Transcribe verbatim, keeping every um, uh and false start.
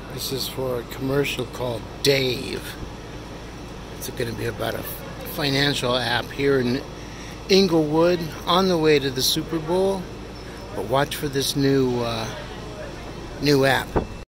This is for a commercial called Dave. It's going to be about a financial app here in Inglewood on the way to the Super Bowl. But watch for this new uh, new app.